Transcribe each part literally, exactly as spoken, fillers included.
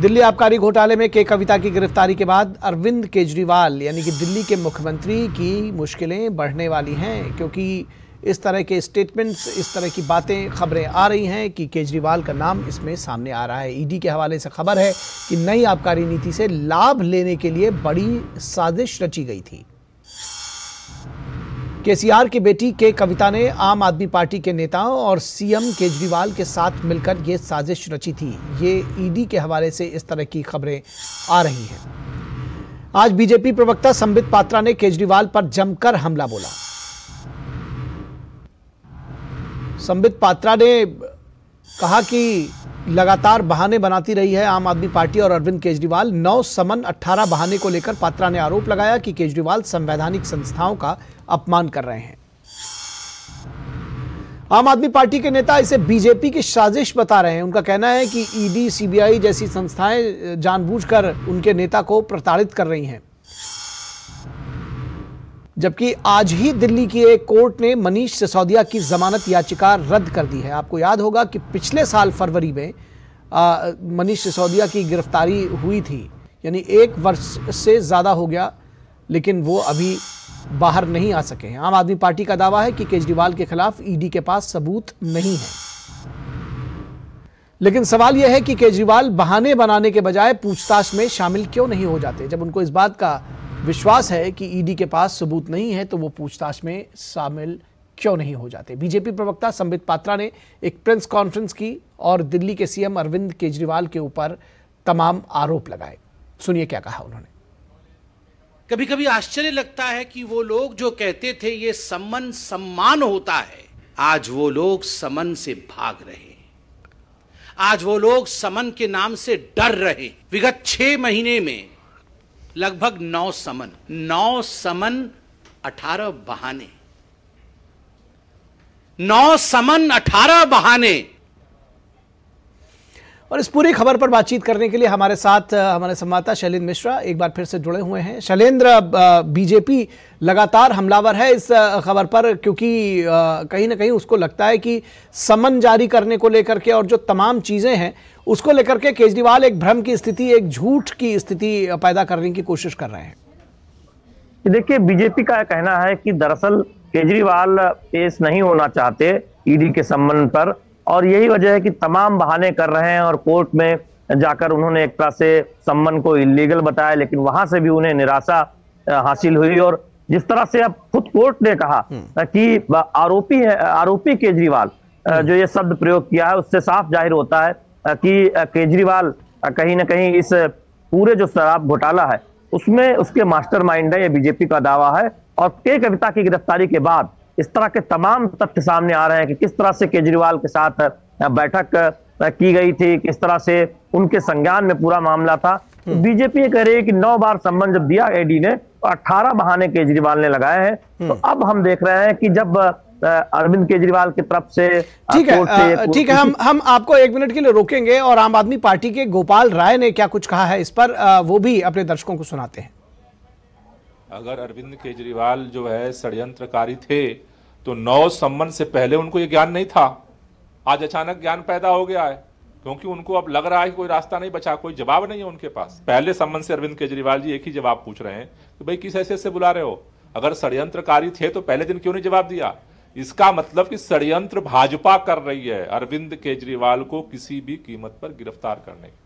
दिल्ली आबकारी घोटाले में के कविता की गिरफ्तारी के बाद अरविंद केजरीवाल यानी कि दिल्ली के मुख्यमंत्री की मुश्किलें बढ़ने वाली हैं, क्योंकि इस तरह के स्टेटमेंट्स, इस तरह की बातें, खबरें आ रही हैं कि केजरीवाल का नाम इसमें सामने आ रहा है। ईडी के हवाले से खबर है कि नई आबकारी नीति से लाभ लेने के लिए बड़ी साजिश रची गई थी। केसीआर की बेटी के कविता ने आम आदमी पार्टी के नेताओं और सीएम केजरीवाल के साथ मिलकर यह साजिश रची थी। ये ईडी के हवाले से इस तरह की खबरें आ रही हैं। आज बीजेपी प्रवक्ता संबित पात्रा ने केजरीवाल पर जमकर हमला बोला। संबित पात्रा ने कहा कि लगातार बहाने बनाती रही है आम आदमी पार्टी और अरविंद केजरीवाल। नौ समन अठारह बहाने को लेकर पात्रा ने आरोप लगाया कि केजरीवाल संवैधानिक संस्थाओं का अपमान कर रहे हैं। आम आदमी पार्टी के नेता इसे बीजेपी की साजिश बता रहे हैं। उनका कहना है कि ईडी, सीबीआई जैसी संस्थाएं जानबूझकर उनके नेता को प्रताड़ित कर रही हैं। जबकि आज ही दिल्ली की एक कोर्ट ने मनीष सिसोदिया की जमानत याचिका रद्द कर दी है। आपको याद होगा कि पिछले साल फरवरी में आ, मनीष सिसोदिया की गिरफ्तारी हुई थी, यानी एक वर्ष से ज्यादा हो गया, लेकिन वो अभी बाहर नहीं आ सके हैं। आम आदमी पार्टी का दावा है कि केजरीवाल के खिलाफ ईडी के पास सबूत नहीं है। लेकिन सवाल यह है कि केजरीवाल बहाने बनाने के बजाय पूछताछ में शामिल क्यों नहीं हो जाते। जब उनको इस बात का विश्वास है कि ईडी के पास सबूत नहीं है तो वो पूछताछ में शामिल क्यों नहीं हो जाते। बीजेपी प्रवक्ता संबित पात्रा ने एक प्रेस कॉन्फ्रेंस की और दिल्ली के सीएम अरविंद केजरीवाल के ऊपर तमाम आरोप लगाए। सुनिए क्या कहा उन्होंने। कभी कभी आश्चर्य लगता है कि वो लोग जो कहते थे ये सम्मान सम्मान होता है, आज वो लोग समन से भाग रहे। आज वो लोग समन के नाम से डर रहे। विगत छह महीने में लगभग नौ समन नौ समन अठारह बहाने नौ समन अठारह बहाने। और इस पूरी खबर पर बातचीत करने के लिए हमारे साथ हमारे संवाददाता शैलेंद्र मिश्रा एक बार फिर से जुड़े हुए हैं। शैलेंद्र, बीजेपी लगातार हमलावर है इस खबर पर, क्योंकि कहीं ना कहीं उसको लगता है कि समन जारी करने को लेकर के और जो तमाम चीजें हैं उसको लेकर के केजरीवाल एक भ्रम की स्थिति, एक झूठ की स्थिति पैदा करने की कोशिश कर रहे हैं। देखिए, बीजेपी का कहना है कि दरअसल केजरीवाल पेश नहीं होना चाहते ईडी के संबंध पर, और यही वजह है कि तमाम बहाने कर रहे हैं। और कोर्ट में जाकर उन्होंने एक तरह से सम्मन को इलीगल बताया, लेकिन वहां से भी उन्हें निराशा हासिल हुई। और जिस तरह से अब खुद कोर्ट ने कहा कि आरोपी है, आरोपी केजरीवाल, जो ये शब्द प्रयोग किया है उससे साफ जाहिर होता है कि केजरीवाल कहीं ना कहीं इस पूरे जो शराब घोटाला है उसमें उसके मास्टरमाइंड है, ये बीजेपी का दावा है। और के कविता की गिरफ्तारी के बाद इस तरह के तमाम तथ्य सामने आ रहे हैं कि किस तरह से केजरीवाल के साथ बैठक की गई थी, किस तरह से उनके संज्ञान में पूरा मामला था। तो बीजेपी ये कह रही है कि नौ बार सम्मन जब दिया ईडी ने तो अठारह बहाने केजरीवाल ने लगाए हैं। तो अब हम देख रहे हैं कि जब अरविंद केजरीवाल की तरफ से ठीक है ठीक है हम हम आपको एक मिनट के लिए रोकेंगे और आम आदमी पार्टी के गोपाल राय ने क्या कुछ कहा है इस पर, वो भी अपने दर्शकों को सुनाते हैं। अगर अरविंद केजरीवाल जो है षड्यंत्रकारी थे तो नौ सम्मन से पहले उनको ये ज्ञान नहीं था। आज अचानक ज्ञान पैदा हो गया है क्योंकि उनको अब लग रहा है कि कोई रास्ता नहीं बचा, कोई जवाब नहीं है उनके पास। पहले सम्मन से अरविंद केजरीवाल जी एक ही जवाब पूछ रहे हैं कि भाई किस हैसियत से बुला रहे हो, अगर षड्यंत्रकारी थे तो पहले दिन क्यों नहीं जवाब दिया। इसका मतलब कि षड्यंत्र भाजपा कर रही है अरविंद केजरीवाल को किसी भी कीमत पर गिरफ्तार करने की।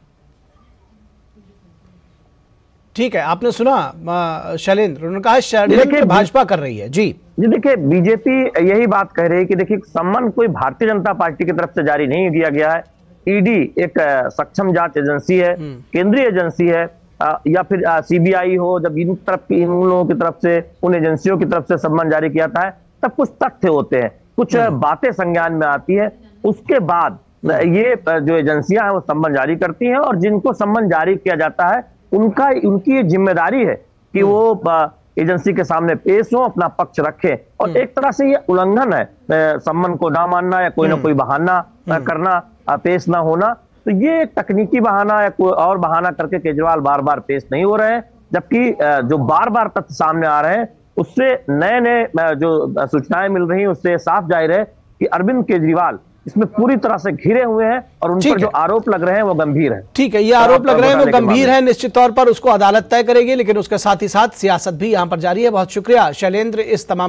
ठीक है, आपने सुना शैलेंद्र, उन्होंने कहा षड्यंत्र भाजपा कर रही है। जी जी देखिए, बीजेपी यही बात कह रही है कि देखिए सम्मन कोई भारतीय जनता पार्टी की तरफ से जारी नहीं किया गया है। ईडी एक सक्षम जांच एजेंसी है, केंद्रीय एजेंसी है, या फिर सीबीआई हो, जब इन तरफ इन लोगों की तरफ से, उन एजेंसियों की तरफ से सम्मन जारी किया जाता है तब कुछ तथ्य होते हैं, कुछ बातें संज्ञान में आती है, उसके बाद ये जो एजेंसियां हैं वो सम्मन जारी करती हैं। और जिनको सम्मन जारी किया जाता है उनका उनकी जिम्मेदारी है कि वो एजेंसी के सामने पेश हो, अपना पक्ष रखें। और एक तरह से ये उल्लंघन है सम्मन को ना मानना या कोई ना कोई बहाना करना, पेश ना होना। तो ये तकनीकी बहाना या कोई और बहाना करके केजरीवाल बार बार पेश नहीं हो रहे हैं, जबकि जो बार बार तथ्य सामने आ रहे हैं उससे नए नए जो सूचनाएं मिल रही हैं उससे साफ जाहिर है कि अरविंद केजरीवाल इसमें पूरी तरह से घिरे हुए हैं और उन पर जो आरोप लग रहे हैं वो गंभीर है। ठीक है, ये आरोप लग रहे हैं वो गंभीर है, निश्चित तौर पर उसको अदालत तय करेगी, लेकिन उसके साथ ही साथ सियासत भी यहां पर जारी है। बहुत शुक्रिया शैलेंद्र इस तमाम